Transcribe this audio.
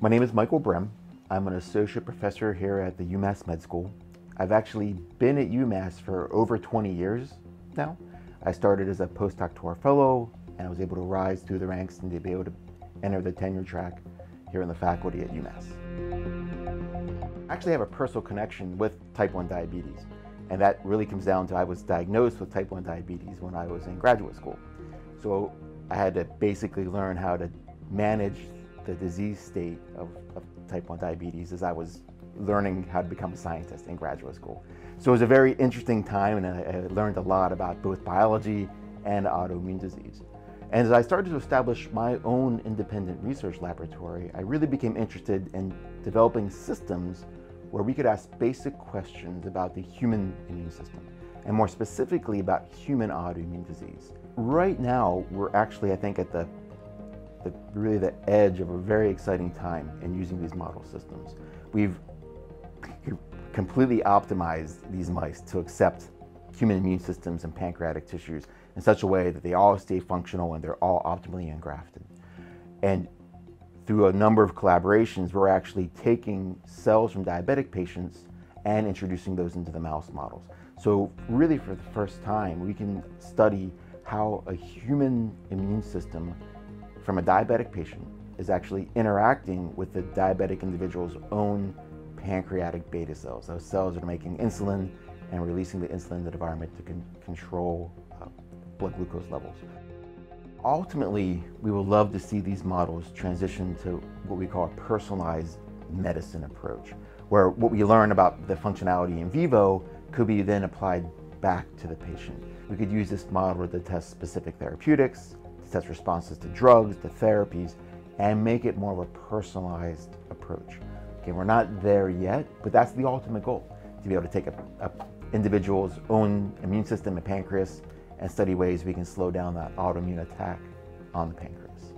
My name is Michael Brehm. I'm an associate professor here at the UMass Med School. I've actually been at UMass for over 20 years now. I started as a postdoctoral fellow and I was able to rise through the ranks and to be able to enter the tenure track here in the faculty at UMass. I actually have a personal connection with type 1 diabetes, and that really comes down to I was diagnosed with type 1 diabetes when I was in graduate school. So I had to basically learn how to manage the disease state of type 1 diabetes as I was learning how to become a scientist in graduate school. So it was a very interesting time, and I learned a lot about both biology and autoimmune disease. And as I started to establish my own independent research laboratory, I really became interested in developing systems where we could ask basic questions about the human immune system, and more specifically about human autoimmune disease. Right now, we're actually, I think, at really the edge of a very exciting time in using these model systems. We've completely optimized these mice to accept human immune systems and pancreatic tissues in such a way that they all stay functional and they're all optimally engrafted. And through a number of collaborations, we're actually taking cells from diabetic patients and introducing those into the mouse models. So really, for the first time, we can study how a human immune system from a diabetic patient is actually interacting with the diabetic individual's own pancreatic beta cells, those cells that are making insulin and releasing the insulin in the environment to control blood glucose levels. Ultimately, we would love to see these models transition to what we call a personalized medicine approach, where what we learn about the functionality in vivo could be then applied back to the patient. We could use this model to test specific therapeutics, to test responses to drugs, to therapies, and make it more of a personalized approach. Okay, we're not there yet, but that's the ultimate goal, to be able to take an individual's own immune system and pancreas and study ways we can slow down that autoimmune attack on the pancreas.